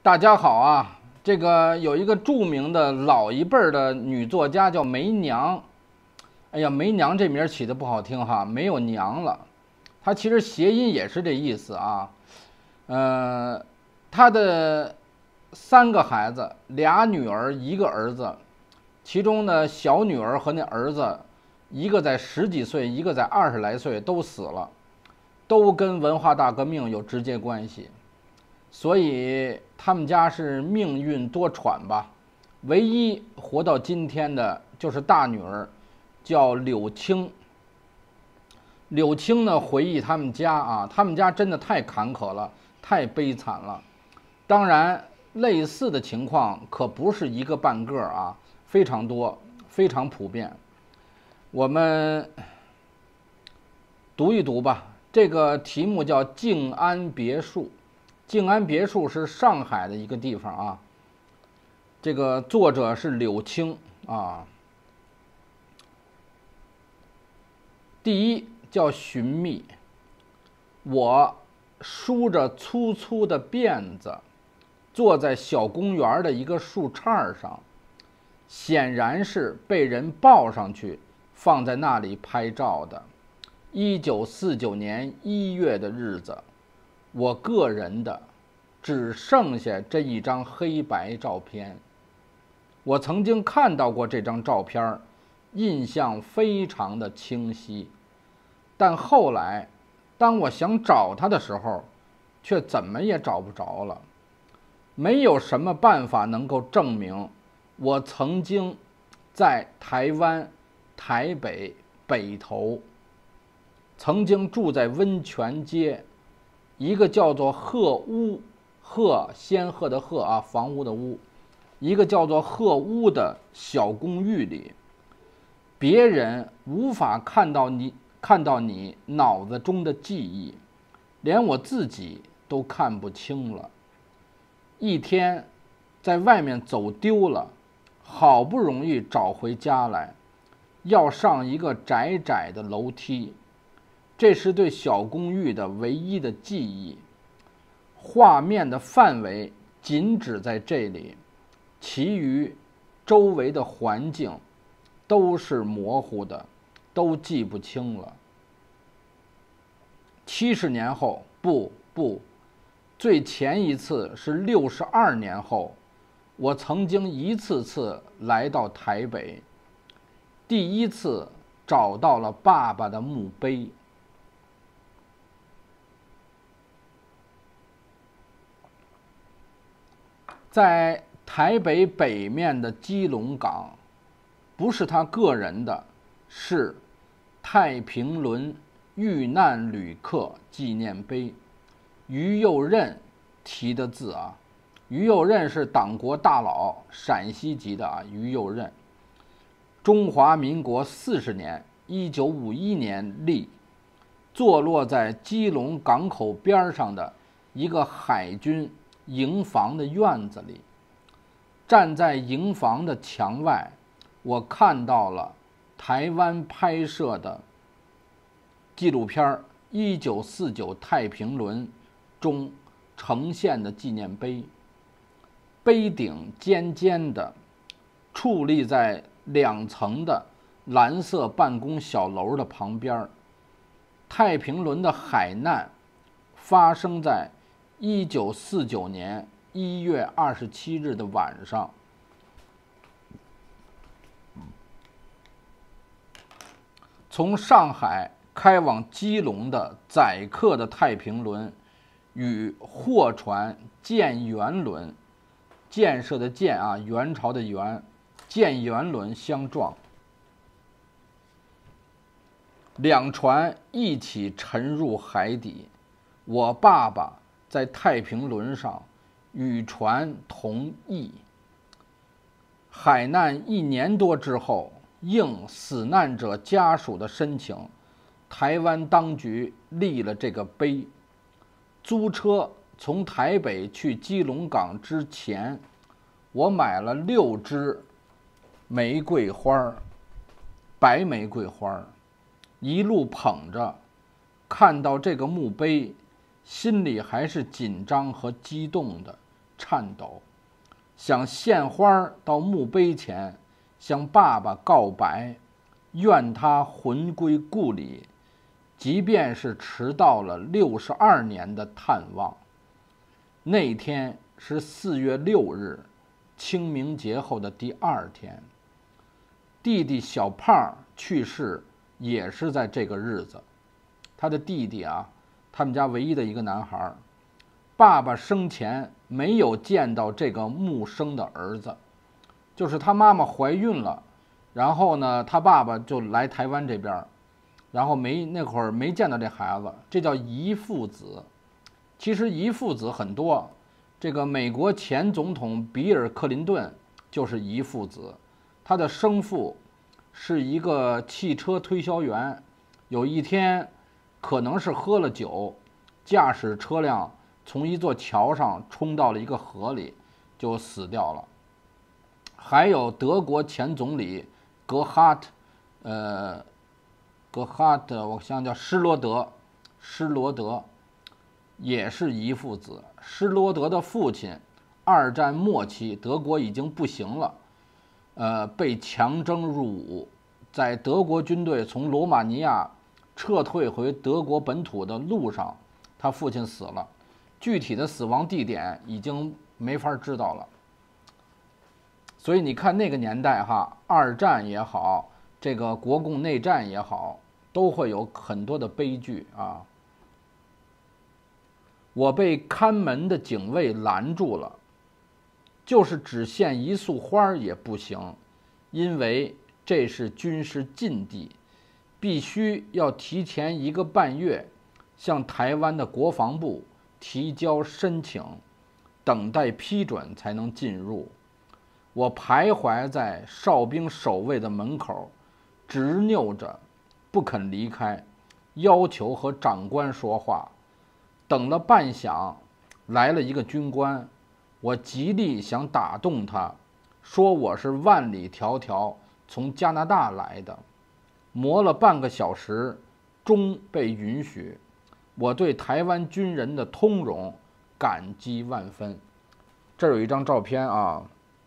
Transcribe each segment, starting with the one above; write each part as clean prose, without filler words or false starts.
大家好啊，这个有一个著名的老一辈的女作家叫梅娘。哎呀，梅娘这名起的不好听哈，没有娘了。她其实谐音也是这意思啊。她的3个孩子，2女儿1个儿子，其中呢小女儿和那儿子，一个在10几岁，一个在20来岁，都死了，都跟文化大革命有直接关系。所以他们家是命运多舛吧，唯一活到今天的就是大女儿，叫柳青。柳青呢回忆他们家啊，他们家真的太坎坷了，太悲惨了。当然，类似的情况可不是一个半个啊，非常多，非常普遍。我们读一读吧，这个题目叫静安别墅。静安别墅是上海的一个地方啊，这个作者是柳青啊。第一叫寻觅，我梳着粗粗的辫子，坐在小公园的一个树杈上，显然是被人抱上去放在那里拍照的。1949年1月的日子，我个人的只剩下这一张黑白照片。我曾经看到过这张照片，印象非常的清晰，但后来当我想找它的时候，却怎么也找不着了。没有什么办法能够证明我曾经在台湾台北北投，曾经住在温泉街一个叫做鹤屋，鹤仙鹤的鹤啊，房屋的屋，一个叫做鹤屋的小公寓里。别人无法看到你脑子中的记忆，连我自己都看不清了。一天在外面走丢了，好不容易找回家来，要上一个窄窄的楼梯，这是对小公寓的唯一的记忆。画面的范围仅止在这里，其余周围的环境都是模糊的，都记不清了。70年后，不，最前一次是62年后，我曾经一次次来到台北，第一次找到了爸爸的墓碑。在台北北面的基隆港，不是他个人的，是太平轮遇难旅客纪念碑。于右任题的字啊，于右任是党国大佬，陕西籍的啊，于右任。中华民国40年，1951年立，坐落在基隆港口边上的一个海军营房的院子里。站在营房的墙外，我看到了台湾拍摄的纪录片《1949太平轮》中呈现的纪念碑。碑顶尖尖的，矗立在2层的蓝色办公小楼的旁边。太平轮的海难发生在1949年1月27日的晚上。从上海开往基隆的载客的太平轮与货船建元轮，建设的建啊，元朝的元，建元轮相撞，2船一起沉入海底。我爸爸在太平轮上与船同役。海难1年多之后，应死难者家属的申请，台湾当局立了这个碑。租车从台北去基隆港之前，我买了6支玫瑰花，白玫瑰花，一路捧着，看到这个墓碑，心里还是紧张和激动的， 颤抖，想献花到墓碑前，向爸爸告白，愿他魂归故里，即便是迟到了62年的探望。那天是4月6日，清明节后的第2天。弟弟小胖去世也是在这个日子。他的弟弟啊，他们家唯一的一个男孩，爸爸生前没有见到这个木生的儿子，就是他妈妈怀孕了，然后呢，他爸爸就来台湾这边，然后那会儿没见到这孩子，这叫遗父子。其实遗父子很多，这个美国前总统比尔·克林顿就是遗父子。他的生父是一个汽车推销员，有一天可能是喝了酒，驾驶车辆从一座桥上冲到了一个河里，就死掉了。还有德国前总理格哈特，我想叫施罗德，也是遗父子。施罗德的父亲，2战末期德国已经不行了。被强征入伍，在德国军队从罗马尼亚撤退回德国本土的路上，他父亲死了，具体的死亡地点已经没法知道了。所以你看那个年代哈，2战也好，这个国共内战也好，都会有很多的悲剧啊。我被看门的警卫拦住了。就是只献一束花也不行，因为这是军事禁地，必须要提前1个半月向台湾的国防部提交申请，等待批准才能进入。我徘徊在哨兵守卫的门口，执拗着不肯离开，要求和长官说话。等了半晌，来了一个军官。我极力想打动他，说我是万里迢迢从加拿大来的，磨了半个小时，终被允许。我对台湾军人的通融感激万分。这儿有一张照片啊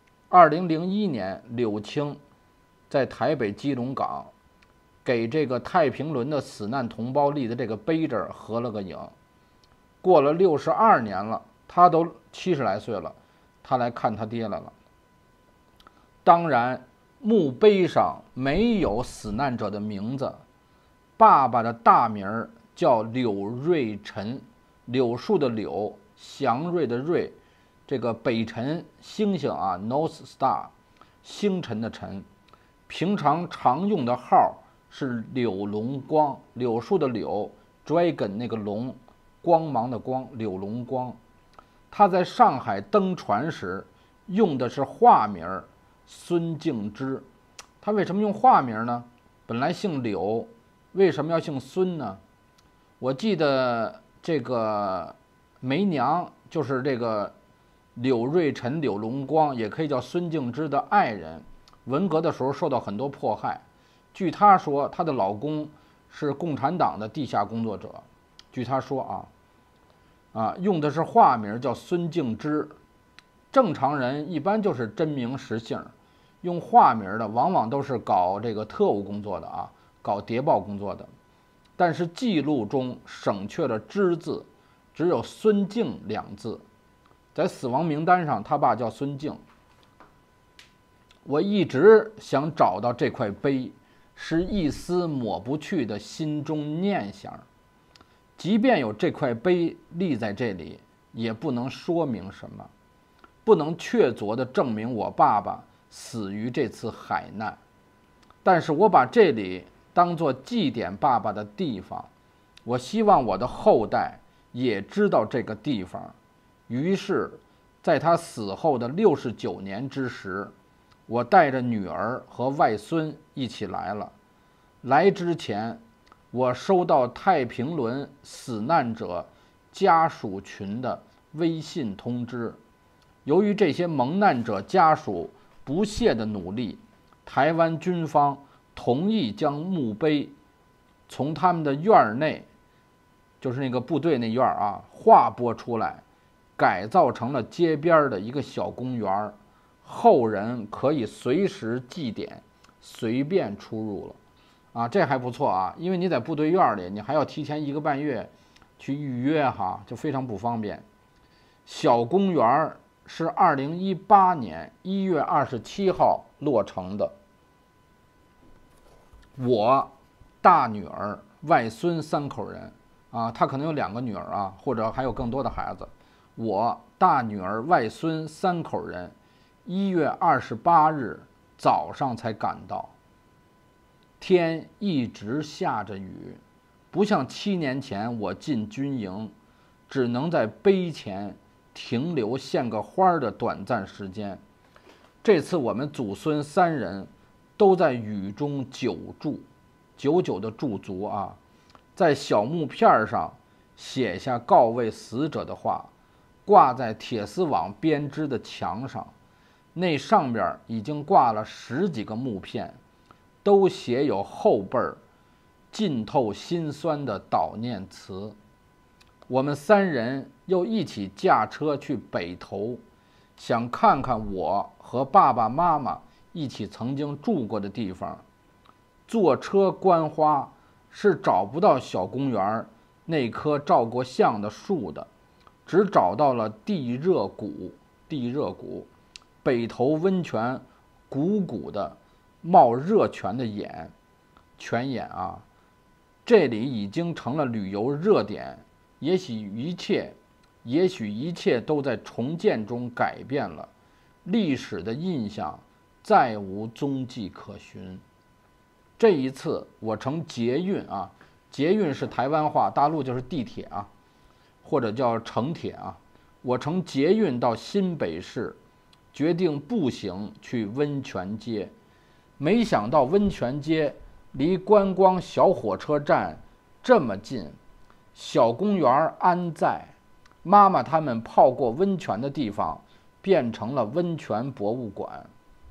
，2001年柳青在台北基隆港给这个太平轮的死难同胞立的这个碑这儿合了个影。过了62年了，他都70来岁了，他来看他爹来了。当然，墓碑上没有死难者的名字。爸爸的大名叫柳瑞臣，柳树的柳，祥瑞的瑞，这个北辰星星啊 ，North Star， 星辰的辰。平常用的号是柳龙光，柳树的柳 ，Dragon 那个龙，光芒的光，柳龙光。他在上海登船时用的是化名孙敬之。他为什么用化名呢？本来姓柳，为什么要姓孙呢？我记得这个梅娘就是这个柳瑞臣、柳龙光，也可以叫孙敬之的爱人，文革的时候受到很多迫害。据她说，她的老公是共产党的地下工作者。据她说用的是化名叫孙敬之。正常人一般就是真名实姓，用化名的往往都是搞这个特务工作的啊，搞谍报工作的。但是记录中省却了之字，只有孙敬2字。在死亡名单上，他爸叫孙敬。我一直想找到这块碑，是一丝抹不去的心中念想。即便有这块碑立在这里，也不能说明什么，不能确凿地证明我爸爸死于这次海难。但是我把这里当作祭奠爸爸的地方，我希望我的后代也知道这个地方。于是，在他死后的69年之时，我带着女儿和外孙一起来了。来之前，我收到太平轮死难者家属群的微信通知，由于这些蒙难者家属不懈的努力，台湾军方同意将墓碑从他们的院内，就是那个部队那院划拨出来， 改造成了街边的一个小公园，后人可以随时祭奠，随便出入了。啊，这还不错啊，因为你在部队院里，你还要提前1个半月去预约哈，就非常不方便。小公园是2018年1月27号落成的。我大女儿、外孙3口人啊，他可能有2个女儿啊，或者还有更多的孩子。我大女儿、外孙3口人，1月28日早上才赶到。天一直下着雨，不像7年前我进军营，只能在碑前停留献个花的短暂时间。这次我们祖孙3人都在雨中久住，久久的驻足啊，在小木片上写下告慰死者的话，挂在铁丝网编织的墙上。那上边已经挂了10几个木片，都写有后辈儿浸透心酸的悼念词。我们3人又一起驾车去北头，想看看我和爸爸妈妈一起曾经住过的地方。坐车观花是找不到小公园那棵照过相的树的，只找到了地热谷。北头温泉鼓鼓的冒热泉的泉眼啊，这里已经成了旅游热点。也许一切都在重建中改变了，历史的印象再无踪迹可寻。这一次我乘捷运啊，捷运是台湾话，大陆就是地铁啊，或者叫城铁啊。我乘捷运到新北市，决定步行去温泉街。没想到温泉街离观光小火车站这么近，小公园安在，妈妈他们泡过温泉的地方变成了温泉博物馆。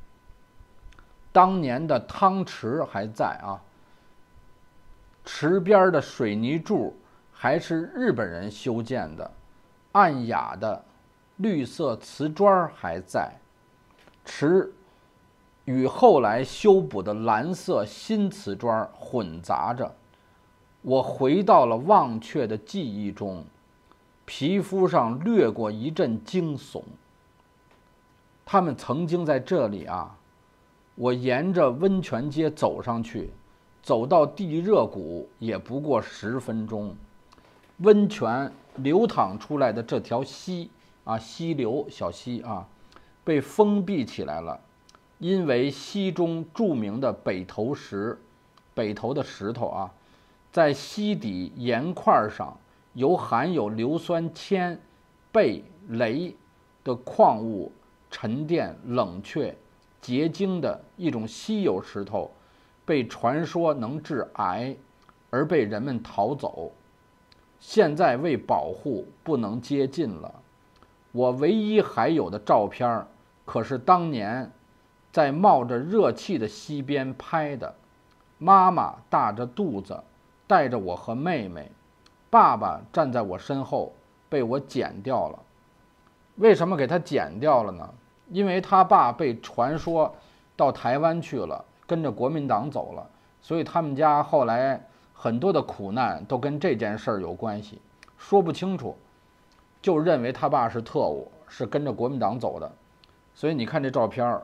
当年的汤池还在啊，池边的水泥柱还是日本人修建的，暗雅的绿色瓷砖还在，池与后来修补的蓝色新瓷砖混杂着。我回到了忘却的记忆中，皮肤上掠过一阵惊悚。他们曾经在这里啊。我沿着温泉街走上去，走到地热谷也不过10分钟。温泉流淌出来的这条溪啊，溪流小溪啊，被封闭起来了，因为溪中著名的北头的石头啊，在溪底岩块上含有硫酸铅、钡、镭的矿物沉淀冷却结晶的一种稀有石头，被传说能致癌，而被人们逃走。现在为保护不能接近了。我唯一还有的照片，可是当年在冒着热气的溪边拍的。妈妈大着肚子，带着我和妹妹，爸爸站在我身后，被我剪掉了。为什么给他剪掉了呢？因为他爸被传说到台湾去了，跟着国民党走了，所以他们家后来很多的苦难都跟这件事儿有关系，说不清楚，就认为他爸是特务，是跟着国民党走的。所以你看这照片，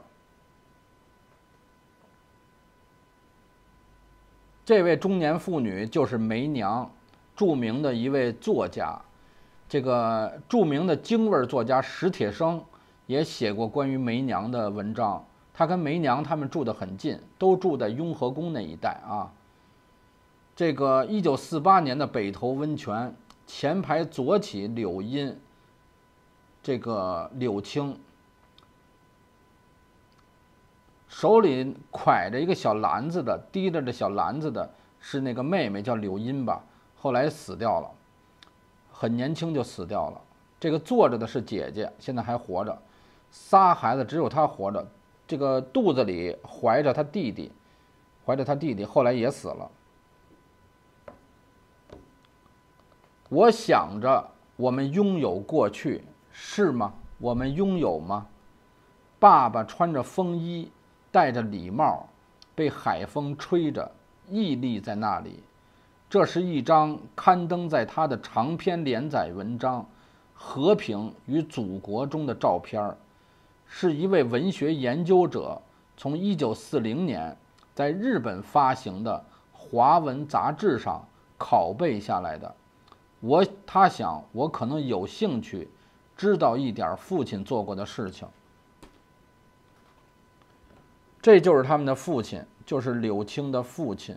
这位中年妇女就是梅娘，著名的一位作家。这个著名的京味作家史铁生也写过关于梅娘的文章。他跟梅娘他们住得很近，都住在雍和宫那一带啊。这个1948年的北投温泉前排左起柳荫，这个柳青手里挎着一个小篮子的，提着这小篮子的是那个妹妹，叫柳荫吧，后来死掉了，很年轻就死掉了。这个坐着的是姐姐，现在还活着，3孩子只有她活着。这个肚子里怀着他弟弟，后来也死了。我想着我们拥有过去， 是吗？我们拥有吗？爸爸穿着风衣，戴着礼帽，被海风吹着，屹立在那里。这是一张刊登在他的长篇连载文章《和平与祖国》中的照片，是一位文学研究者从1940年在日本发行的华文杂志上拷贝下来的。他想我可能有兴趣知道一点父亲做过的事情。这就是他们的父亲，就是柳青的父亲。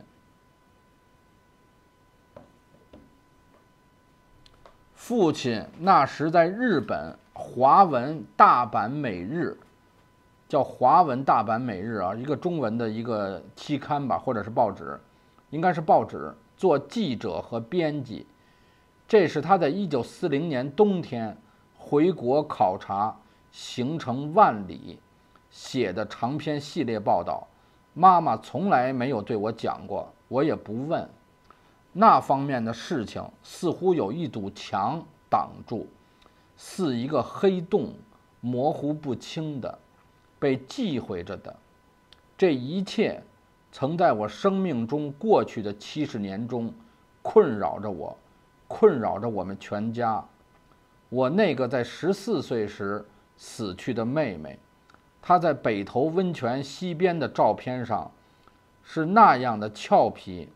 父亲那时在日本华文大阪每日，叫华文大阪每日啊，一个中文的一个期刊吧，或者是报纸，应该是报纸，做记者和编辑。这是他在1940年冬天回国考察行程万里写的长篇系列报道。妈妈从来没有对我讲过，我也不问。那方面的事情似乎有一堵墙挡住，似一个黑洞，模糊不清的，被忌讳着的。这一切曾在我生命中过去的70年中困扰着我，困扰着我们全家。我那个在14岁时死去的妹妹，她在北投温泉西边的照片上是那样的俏皮，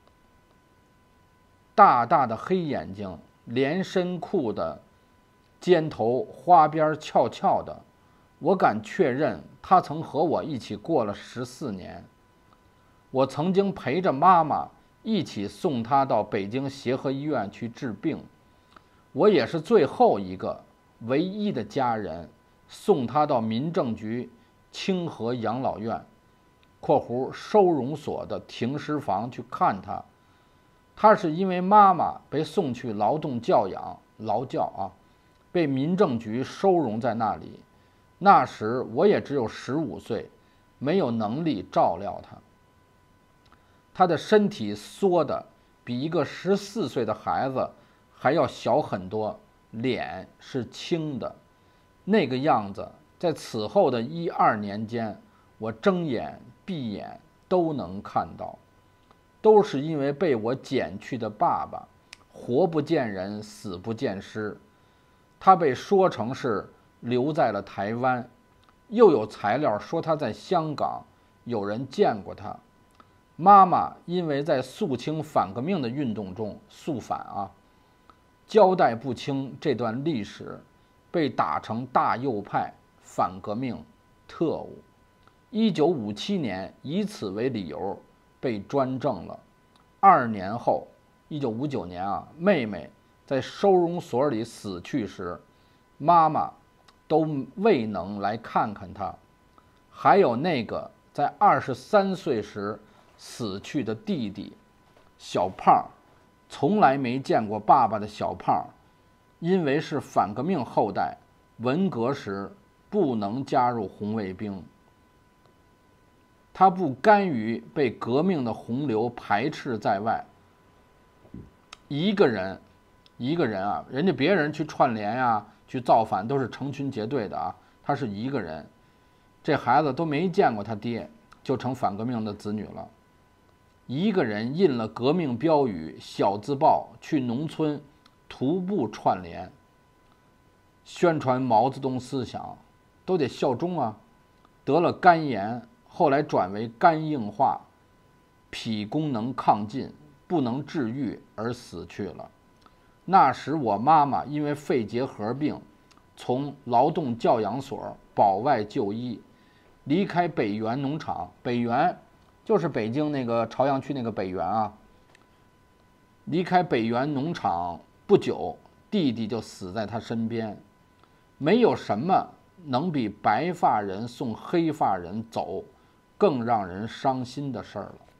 大大的黑眼睛，连身裤的尖头花边翘翘的。我敢确认，她曾和我一起过了14年。我曾经陪着妈妈一起送她到北京协和医院去治病。我也是最后一个唯一的家人送她到民政局清河养老院收容所的停尸房去看她。她是因为妈妈被送去劳动教养劳教啊，被民政局收容在那里。那时我也只有15岁，没有能力照料她。她的身体缩得比一个14岁的孩子还要小很多，脸是青的。那个样子在此后的12年间，我睁眼闭眼都能看到，都是因为被我捡去的爸爸活不见人死不见尸。他被说成是留在了台湾，又有材料说他在香港有人见过他。妈妈因为在肃清反革命的运动中肃反啊，交代不清这段历史，被打成大右派反革命特务。1957年以此为理由被专政了。2年后，1959年啊，妹妹在收容所里死去时，妈妈都未能来看看她。还有那个在23岁时死去的弟弟小胖，从来没见过爸爸的小胖，因为是反革命后代，文革时不能加入红卫兵。他不甘于被革命的洪流排斥在外，一个人啊，人家别人去串联呀，去造反都是成群结队的啊，他是一个人。这孩子都没见过他爹，就成反革命的子女了。一个人印了革命标语、小字报，去农村徒步串联，宣传毛泽东思想，都得效忠啊。得了肝炎，后来转为肝硬化，脾功能亢进，不能治愈而死去了。那时我妈妈因为肺结核病，从劳动教养所保外就医，离开北园农场。北园就是北京那个朝阳区那个北园啊。离开北园农场不久，弟弟就死在他身边。没有什么能比白发人送黑发人走更让人伤心的事儿了。